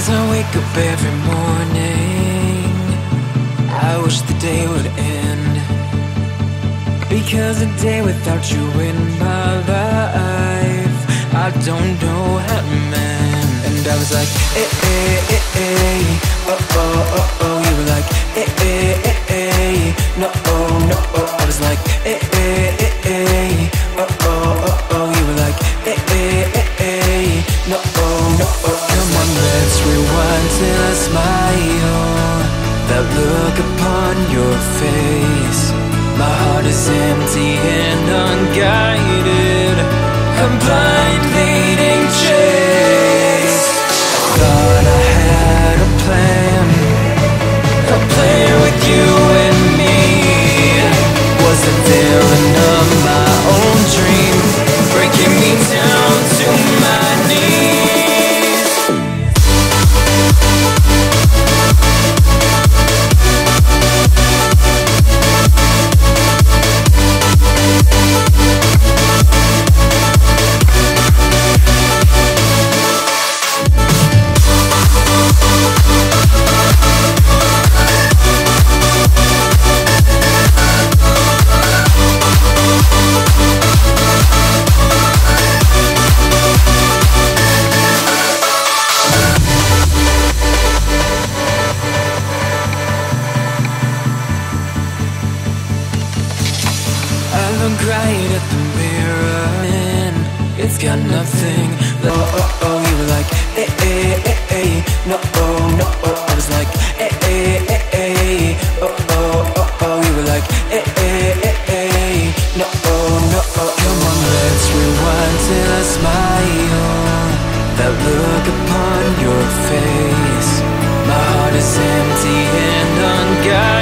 As I wake up every morning, I wish the day would end, because a day without you in my life, I don't know how to mend. And I was like, oh, oh, oh, oh. You were like, no, no, oh. I was like, oh, oh, oh, oh. You were like, no, no, oh. Come on, let's rewind till I smile. That look upon your face, my heart is empty and unguided. I'm blind leading chase. Thought I had a plan with you and me. Was the villain of my own dream, breaking me down to my knees. Look right at the mirror and it's got nothing. Oh, oh, oh. You were like, no, oh, no, oh. I was like, oh, oh, oh, oh. You were like, no, oh, no, oh. Come on, let's rewind till I smile. That look upon your face, my heart is empty and unguided.